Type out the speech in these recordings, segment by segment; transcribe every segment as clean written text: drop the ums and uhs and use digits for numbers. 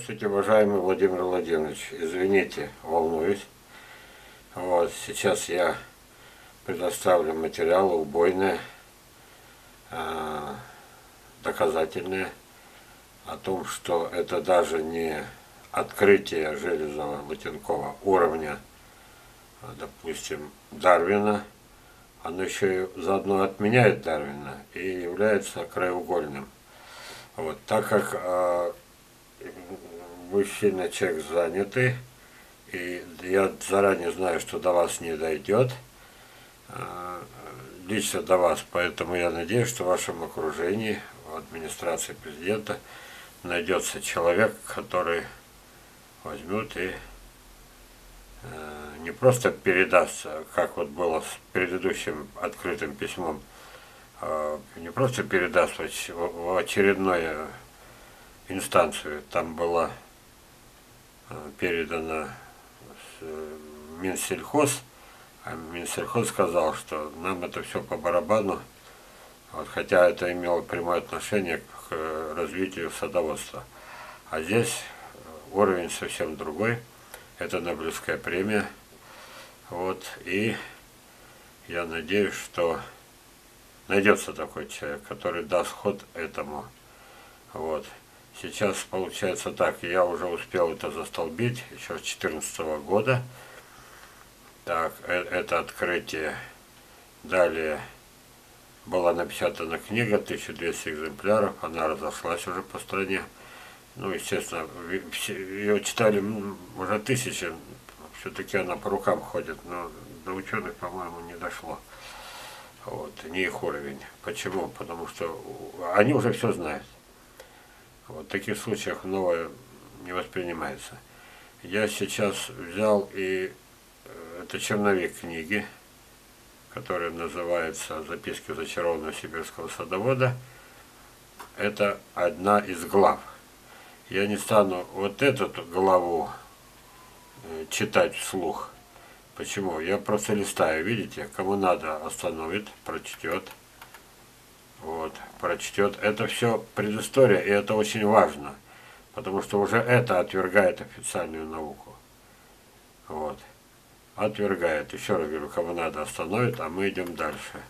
Здравствуйте, уважаемый Владимир Владимирович. Извините, волнуюсь. Вот, сейчас я предоставлю материалы убойные, доказательные о том, что это даже не открытие Железова-Латенкова уровня, допустим, Дарвина, оно еще и заодно отменяет Дарвина и является краеугольным. Вот, так как вы сильно человек занятый, и я заранее знаю, что до вас не дойдет, лично до вас, поэтому я надеюсь, что в вашем окружении, в администрации президента, найдется человек, который возьмет и не просто передаст, как вот было с предыдущим открытым письмом, не просто передаст в очередную инстанцию, там была передана Минсельхоз, а Минсельхоз сказал, что нам это все по барабану, вот, хотя это имело прямое отношение к развитию садоводства. А здесь уровень совсем другой, это Нобелевская премия, вот, и я надеюсь, что найдется такой человек, который даст ход этому. Вот. Сейчас получается так, я уже успел это застолбить еще с 2014 года. Так, это открытие. Далее была напечатана книга, 1200 экземпляров, она разошлась уже по стране. Ну, естественно, ее читали уже тысячи, все-таки она по рукам ходит, но до ученых, по-моему, не дошло. Вот, не их уровень. Почему? Потому что они уже все знают. Вот в таких случаях новое не воспринимается. Я сейчас взял и это черновик книги, которая называется «Записки зачарованного сибирского садовода». Это одна из глав. Я не стану вот эту главу читать вслух. Почему? Я просто листаю, видите, кому надо остановит, прочтет. Вот, прочтет. Это все предыстория, и это очень важно, потому что уже это отвергает официальную науку. Вот. Отвергает. Еще раз говорю, кому надо остановит, а мы идем дальше.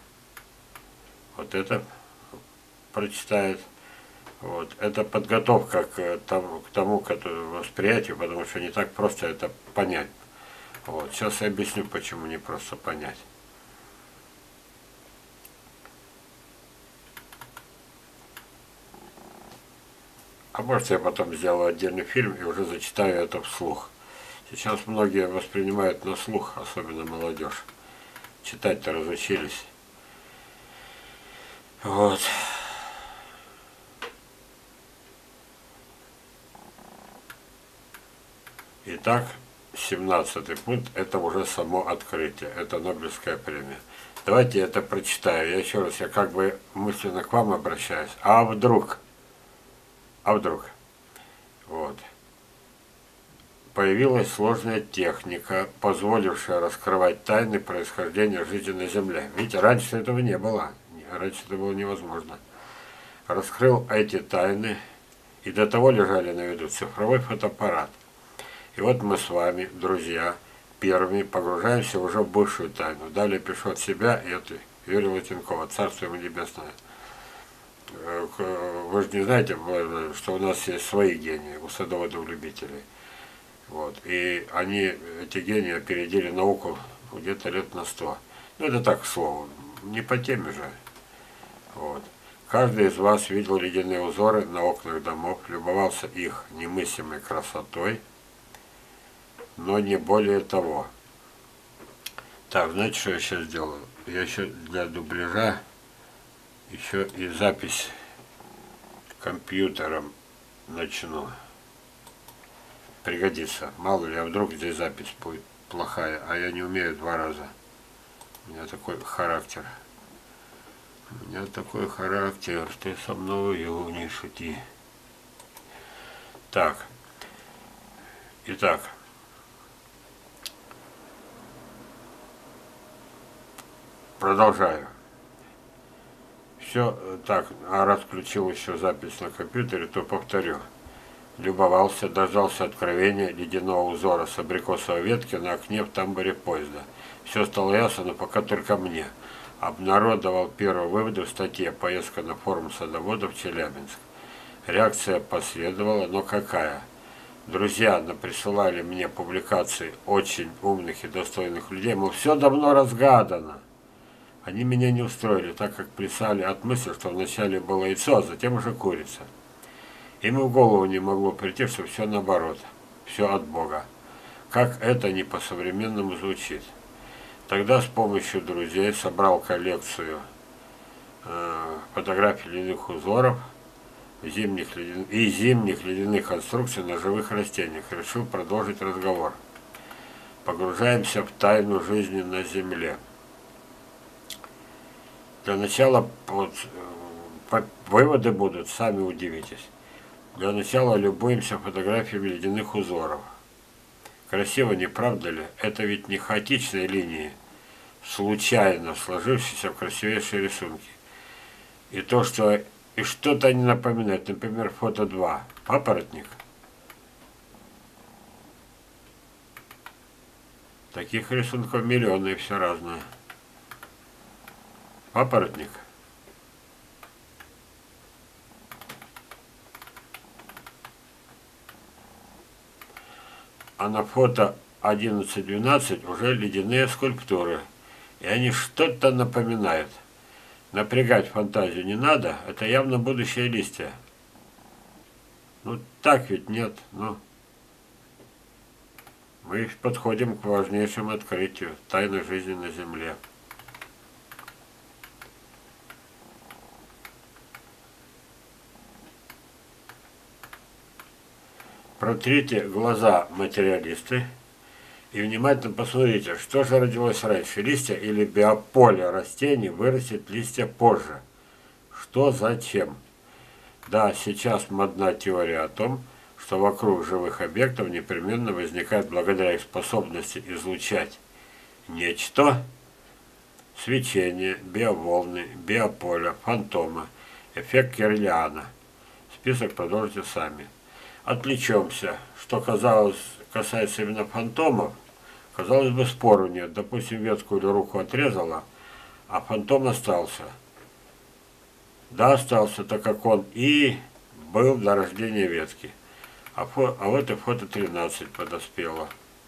Вот это прочитает. Вот. Это подготовка к тому восприятию, потому что не так просто это понять. Вот. Сейчас я объясню, почему не просто понять. А может, я потом сделаю отдельный фильм и уже зачитаю это вслух. Сейчас многие воспринимают на слух, особенно молодежь. Читать-то разучились. Вот. Итак, 17-й пункт – это уже само открытие, это Нобелевская премия. Давайте я это прочитаю. Я еще раз, я как бы мысленно к вам обращаюсь. А вдруг? Вот. Появилась сложная техника, позволившая раскрывать тайны происхождения жизни на Земле. Видите, раньше этого не было. Раньше это было невозможно. Раскрыл эти тайны, и до того лежали на виду цифровой фотоаппарат. И вот мы с вами, друзья, первыми погружаемся уже в бывшую тайну. Далее пишу от себя, и это Юрия Латенкова, Царство ему небесное. Вы же не знаете, что у нас есть свои гении, у садоводов-любителей. Вот. И они, эти гении, опередили науку где-то лет на 100. Ну, это так, к слову, не по теме же. Вот. Каждый из вас видел ледяные узоры на окнах домов, любовался их немыслимой красотой, но не более того. Так, знаете, что я сейчас сделаю? Я еще для дубляжа еще и запись компьютером начну. Пригодится. Мало ли, а вдруг здесь запись будет плохая, а я не умею 2 раза. У меня такой характер. У меня такой характер, ты со мною не шути. Так. Итак. Продолжаю. Все так, а раз включил еще запись на компьютере, то повторю. любовался, дождался откровения ледяного узора с абрикосовой ветки на окне в тамбуре поезда. Все стало ясно, но пока только мне. Обнародовал первые выводы в статье «Поездка на форум садоводов в Челябинск». Реакция последовала, но какая? Друзья присылали мне публикации очень умных и достойных людей, мол, все давно разгадано. Они меня не устроили, так как плясали от мысли, что вначале было яйцо, а затем уже курица. Им и в голову не могло прийти, что все наоборот, все от Бога. Как это не по-современному звучит. Тогда с помощью друзей собрал коллекцию фотографий ледяных узоров и зимних ледяных конструкций на живых растениях. Решил продолжить разговор. Погружаемся в тайну жизни на Земле. Для начала выводы будут, сами удивитесь. Для начала любуемся фотографиями ледяных узоров. Красиво, не правда ли? Это ведь не хаотичные линии, случайно сложившиеся в красивейшие рисунки. И что-то они напоминают. Например, фото 2. Папоротник. Таких рисунков миллионы и все разное. Папоротник. А на фото 11-12 уже ледяные скульптуры. И они что-то напоминают. Напрягать фантазию не надо, это явно будущее листья. Ну так ведь нет, ну. Мы подходим к важнейшему открытию тайны жизни на Земле. Протрите глаза, материалисты, и внимательно посмотрите, что же родилось раньше, листья или биополе растений вырастет листья позже. Что, зачем? Да, сейчас модна теория о том, что вокруг живых объектов непременно возникает благодаря их способности излучать нечто, свечение, биоволны, биополя, фантома, эффект Кирлиана. Список продолжите сами. Отвлечемся. Что касается именно фантомов, казалось бы, спору нет. Допустим, ветку или руку отрезала, а фантом остался. Да, остался, так как он и был до рождения ветки. А вот и фото 13 подоспело.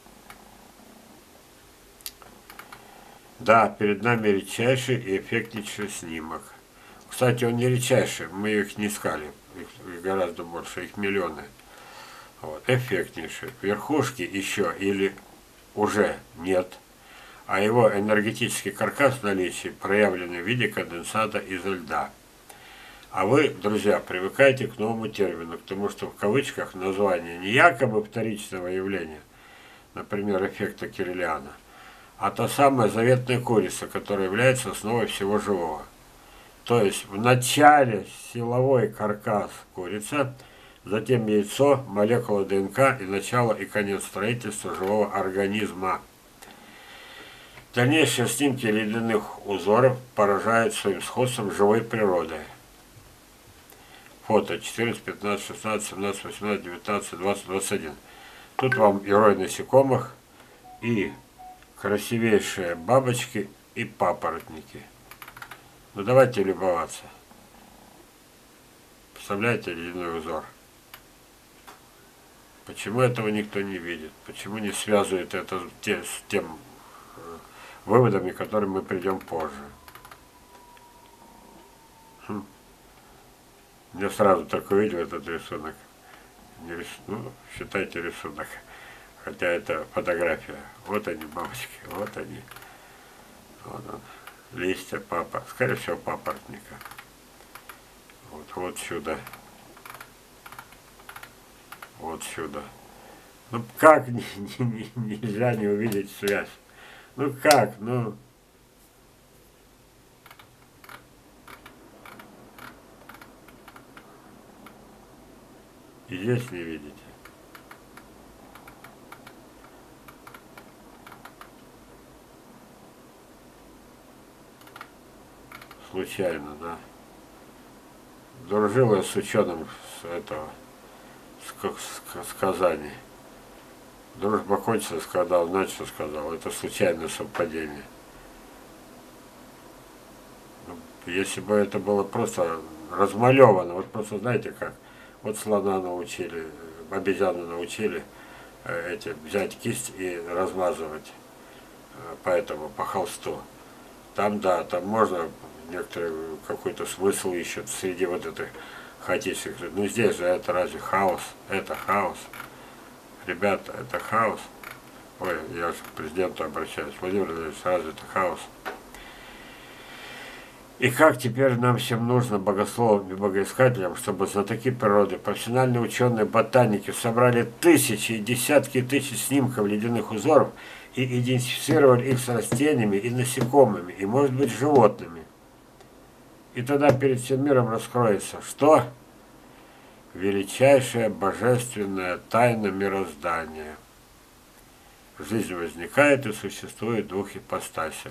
Да, перед нами редчайший и эффектнейший снимок. Кстати, он не редчайший, мы их не искали. Их гораздо больше, их миллионы. Вот, эффектнейший. Верхушки еще или уже нет, а его энергетический каркас в наличии проявлен в виде конденсата изо льда. А вы, друзья, привыкайте к новому термину, к тому, что в кавычках название не якобы вторичного явления, например, эффекта Кирлиана, а та самая заветная курица, которая является основой всего живого. То есть в начале силовой каркас курица, затем яйцо, молекула ДНК и начало и конец строительства живого организма. Дальнейшие снимки ледяных узоров поражают своим сходством с живой природой. Фото 14, 15, 16, 17, 18, 19, 20, 21. Тут вам и рой насекомых, и красивейшие бабочки, и папоротники. Ну давайте любоваться. Представляете ледяной узор? Почему этого никто не видит? Почему не связывает это с тем выводами, к которым мы придем позже? Я сразу только увидел этот рисунок. Ну, считайте рисунок. Хотя это фотография. Вот они, бабочки, вот они. Вот он. Листья скорее всего, папоротника. Вот сюда. Вот сюда. Ну как нельзя не увидеть связь? Ну как? Ну. И здесь не видите. Случайно, да. Дружил я с ученым сказаний. Дружба кончилась, когда он начал, сказал. Это случайное совпадение. Если бы это было просто размалевано, вот просто знаете как, вот слона научили, обезьяну научили взять кисть и размазывать по холсту. Там да, там можно некоторый какой-то смысл ищут среди вот этих хаотичных. Ну здесь же это разве хаос? Это хаос. Ребята, это хаос. Ой, я же к президенту обращаюсь. Владимир Владимирович, разве это хаос? И как теперь нам всем нужно, богословам и богоискателям, чтобы знатоки природы, профессиональные ученые, ботаники собрали тысячи и десятки тысяч снимков ледяных узоров и идентифицировали их с растениями и насекомыми, и, может быть, животными. И тогда перед всем миром раскроется, что? Величайшая божественная тайна мироздания. Жизнь возникает и существует в двух ипостасях.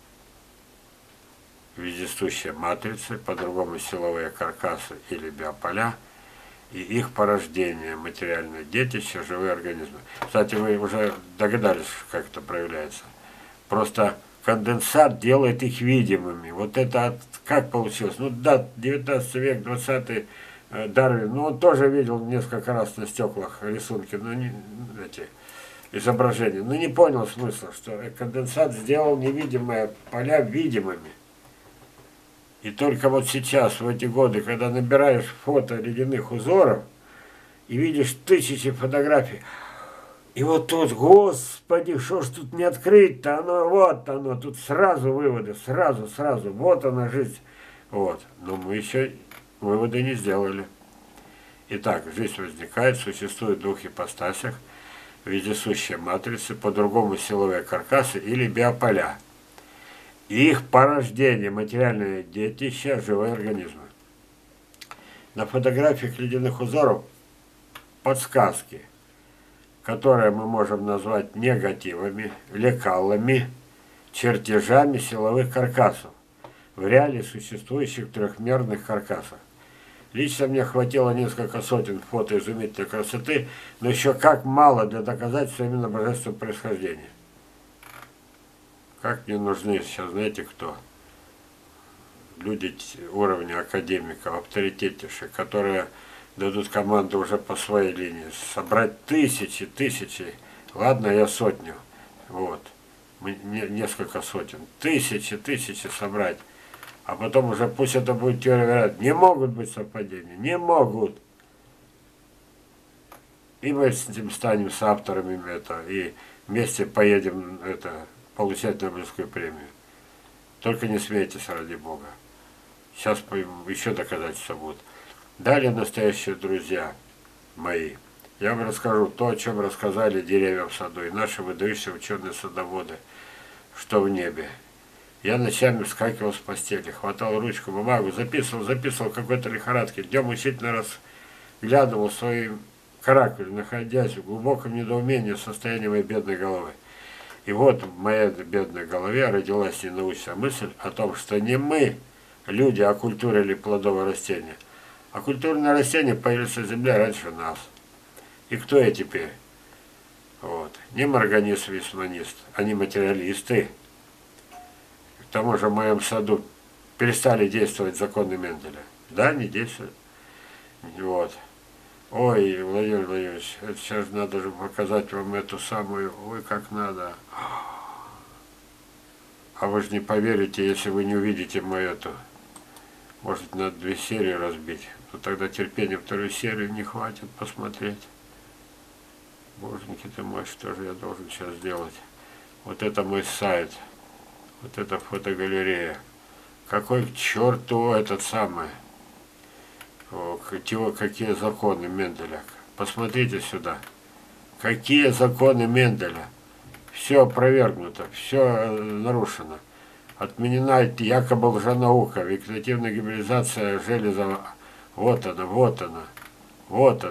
Вездесущие матрицы, по-другому силовые каркасы или биополя, и их порождение, материальное детище, живые организмы. Кстати, вы уже догадались, как это проявляется. Просто конденсат делает их видимыми. Вот это как получилось? Ну да, 19 век, 20-й Дарвин, ну он тоже видел несколько раз на стеклах рисунки, но не эти изображения, но не понял смысла, что конденсат сделал невидимые поля видимыми. И только вот сейчас, в эти годы, когда набираешь фото ледяных узоров и видишь тысячи фотографий, и вот тут, господи, что ж тут не открыть-то, вот оно, тут сразу выводы, сразу, вот она жизнь. Вот, но мы еще выводы не сделали. Итак, жизнь возникает, существует в двух ипостасях, вездесущие матрицы, по-другому силовые каркасы или биополя. И их порождение, материальное детище, живые организмы. На фотографиях ледяных узоров подсказки, которые мы можем назвать негативами, лекалами, чертежами силовых каркасов, в реале существующих трехмерных каркасах. Лично мне хватило несколько сотен фото изумительной красоты, но еще как мало для доказательства именно божественного происхождения. Как мне нужны сейчас, знаете кто? Люди уровня академиков, авторитетнейших, которые дадут команду уже по своей линии. Собрать тысячи, ладно, я сотню, вот, несколько сотен, тысячи собрать. А потом уже пусть это будет теория вероятности. Не могут быть совпадения, не могут. И мы с этим станем соавторами и вместе поедем получать Нобелевскую премию. Только не смейтесь, ради Бога. Сейчас еще доказательства будут. Далее, настоящие друзья мои, я вам расскажу то, о чем рассказали деревья в саду и наши выдающиеся ученые-садоводы, что в небе. Я ночами вскакивал с постели, хватал ручку, бумагу, записывал какой-то лихорадки. Днем учительно разглядывал свои каракули, находясь в глубоком недоумении в состоянии моей бедной головы. И вот в моей бедной голове родилась ненаучная мысль о том, что не мы, люди, оккультурили плодовое растение, а культурное растение появилось на земле раньше нас. И кто я теперь? Вот. Не морганist-весманист, они материалисты. К тому же в моем саду перестали действовать законы Менделя. Да, не действуют. Вот. Ой, Владимир Владимирович, это сейчас надо же показать вам эту самую, ой, как надо. А вы же не поверите, если вы не увидите мою эту. Может, надо 2 серии разбить. Но тогда терпения вторую серию не хватит посмотреть. Боженьки ты мой, что же я должен сейчас сделать? Вот это мой сайт. Вот это фотогалерея. Какой к черту этот самый? Какие законы Менделя. Посмотрите сюда. Какие законы Менделя. Все опровергнуто, все нарушено. Отменена якобы лженаука, вегетативная гибридизация железа. Вот она. Вот.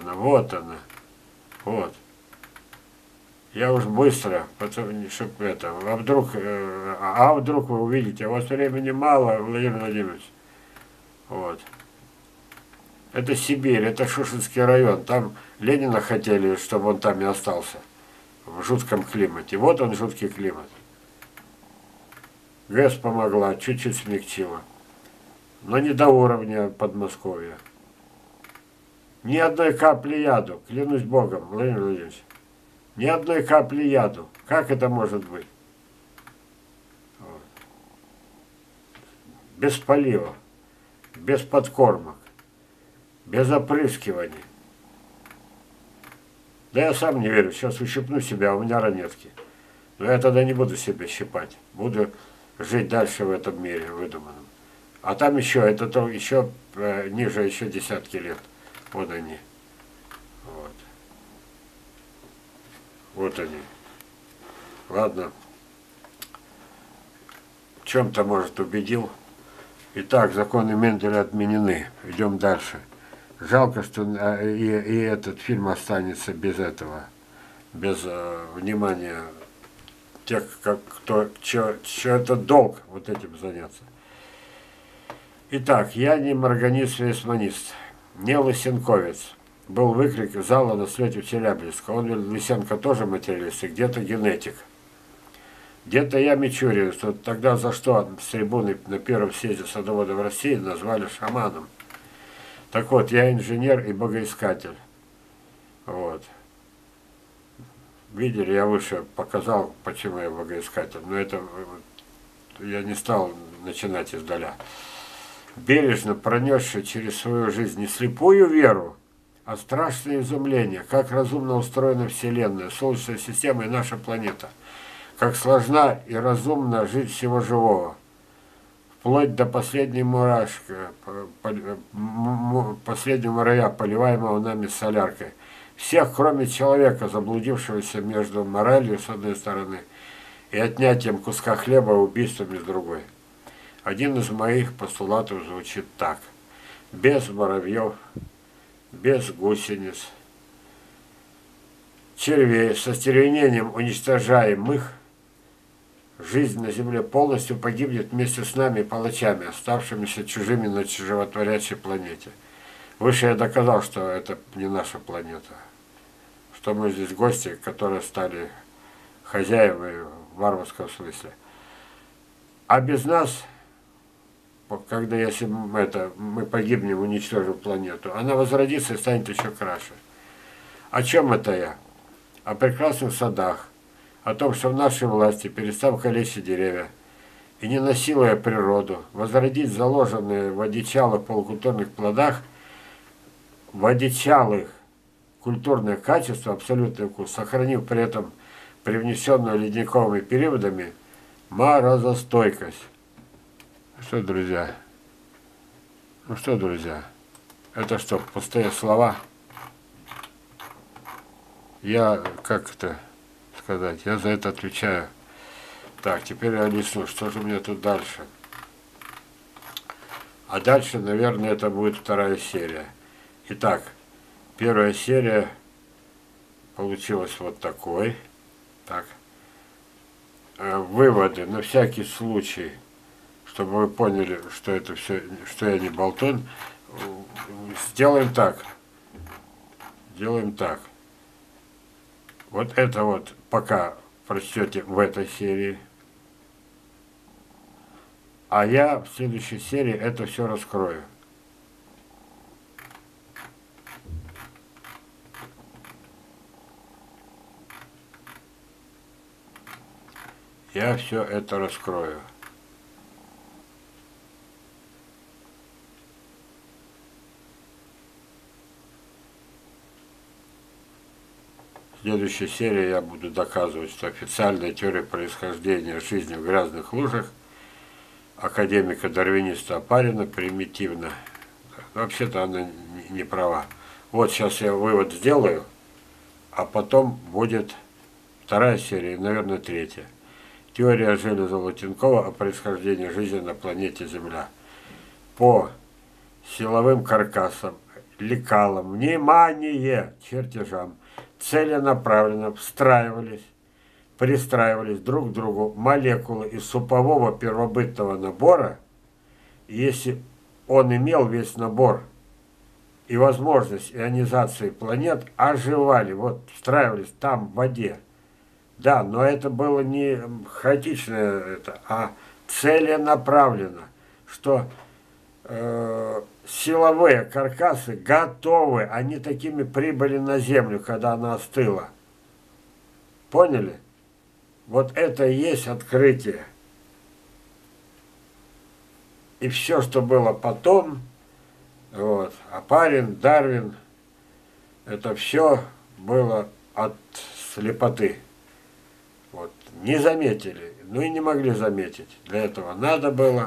Я уж быстро, чтобы это, а вдруг вы увидите, у вас времени мало, Владимир Владимирович. Вот. Это Сибирь, это Шушинский район. Там Ленина хотели, чтобы он там и остался. В жутком климате. Вот он, жуткий климат. ГЭС помогла, чуть-чуть смягчила. Но не до уровня Подмосковья. Ни одной капли яду, клянусь Богом, Владимир Владимирович. Ни одной капли яду. Как это может быть? Вот. Без полива, без подкормок, без опрыскиваний. Да я сам не верю, сейчас ущипну себя, а у меня ранетки. Но я тогда не буду себя щипать. Буду жить дальше в этом мире выдуманном. А там еще, это то еще ниже, еще десятки лет. Вот они. Вот. Вот они. Ладно. В чем-то, может, убедил. Итак, законы Менделя отменены. Идем дальше. Жалко, что и этот фильм останется без этого. Без внимания тех, чье это долг вот этим заняться. Итак, я не морганист-весманист, не лысенковец. Был выкрик из зала на слете в Челябинска. Он, Лысенко, тоже материалист, и где-то генетик. Где-то я мичурю, что тогда за что с трибуны на первом съезде садоводов России назвали шаманом. Так вот, я инженер и богоискатель. Вот. Видели, я выше показал, почему я богоискатель, но это я не стал начинать издаля. Бережно пронесший через свою жизнь не слепую веру, а страшное изумление, как разумно устроена Вселенная, Солнечная система и наша планета, как сложна и разумна жизнь всего живого, вплоть до последней мурашки, последнего муравья, поливаемого нами соляркой. Всех, кроме человека, заблудившегося между моралью с одной стороны и отнятием куска хлеба и убийствами с другой. Один из моих постулатов звучит так. Без муравьев, без гусениц, червей, со стервенением уничтожаемых, жизнь на Земле полностью погибнет вместе с нами, палачами, оставшимися чужими на чужевотворящей планете. Выше я доказал, что это не наша планета. Что мы здесь гости, которые стали хозяевами в варварском смысле. А без нас, когда если мы погибнем, уничтожим планету, она возродится и станет еще краше. О чем это я? О прекрасных садах, о том, что в нашей власти, перестав калечить деревья и не насилуя природу, возродить заложенные в одичалых полукультурных плодах, в одичалых культурное качество, абсолютный вкус, сохранив при этом привнесенную ледниковыми периодами морозостойкость. Что, друзья? Ну что, друзья? Это что, пустые слова? Я, как это сказать, я за это отвечаю. Так, теперь я листну. Что же у меня тут дальше? А дальше, наверное, это будет вторая серия. Итак, первая серия получилась вот такой. Так. Выводы на всякий случай, чтобы вы поняли, что это все, что я не болтун. Сделаем так. Делаем так. Вот это вот пока прочтете в этой серии. А я в следующей серии это все раскрою. Я все это раскрою. В следующей серии я буду доказывать, что официальная теория происхождения жизни в грязных лужах академика-дарвиниста Опарина примитивна. Вообще-то она не права. Вот сейчас я вывод сделаю, а потом будет вторая серия, наверное, третья. Теория Железа-Лутенкова о происхождении жизни на планете Земля. По силовым каркасам, лекалам, внимание, чертежам, целенаправленно пристраивались друг к другу молекулы из супового первобытного набора, и если он имел весь набор и возможность ионизации планет оживали, вот встраивались там в воде. Да, но это было не хаотичное, а целенаправленно, что силовые каркасы готовы, они такими прибыли на Землю, когда она остыла. Поняли? Вот это и есть открытие. И все, что было потом, вот, Опарин, Дарвин, это все было от слепоты. Вот, не заметили, ну и не могли заметить. Для этого надо было,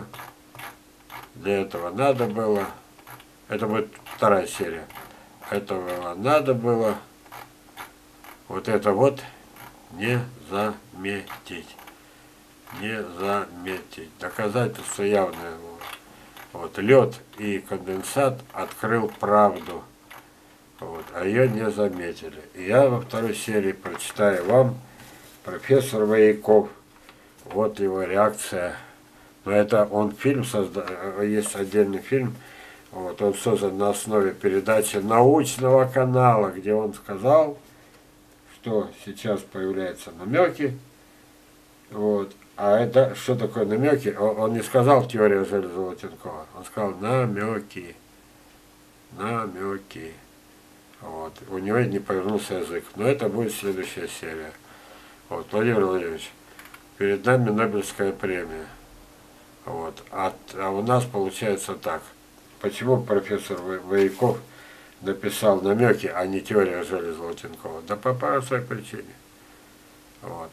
это будет вторая серия, этого надо было, вот это вот не заметить. Не заметить. Доказательство явное. Вот, лед и конденсат открыл правду, вот, а ее не заметили. И я во второй серии прочитаю вам профессор Вояков. Вот его реакция. Но это он фильм создал, есть отдельный фильм. Вот, он создан на основе передачи научного канала, где он сказал, что сейчас появляются намеки. Вот. А это что такое намеки? Он не сказал теория Железова-Тинкова, он сказал намеки. Намеки. Вот. У него не повернулся язык. Но это будет следующая серия. Вот, Владимир Владимирович, перед нами Нобелевская премия. Вот. А у нас получается так. Почему профессор Вояков написал намеки, а не теория Железова-Тинкова? Да по простой причине. Вот.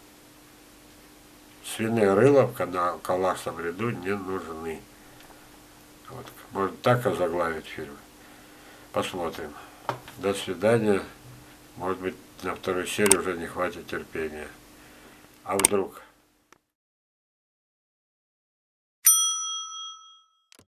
Свиные рыла в Калашном ряду не нужны. Вот. Можно так озаглавить фильм. Посмотрим. До свидания. Может быть, на вторую серию уже не хватит терпения. А вдруг?